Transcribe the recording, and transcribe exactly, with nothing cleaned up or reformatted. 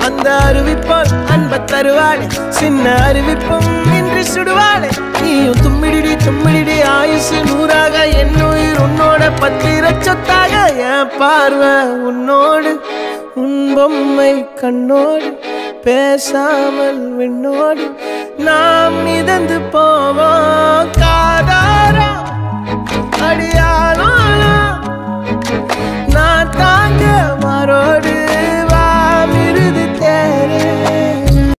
அந்த அருவிப்போல் அன்ப தருவாளே சின்ன அருவிப்பும் இன்று சுடுவாளே நீயும் தும்மிடிடி தும்மிடிடி ஆயுசு நூறாக என் உயிர் உன்னோட பத்திர சொத்தாக என் பார்வை உன்னோடு உன் பொம்மை கண்ணோடு பேசாமல் விண்ணோடு நாம் மிதந்து போவோம் காதாரா அடியா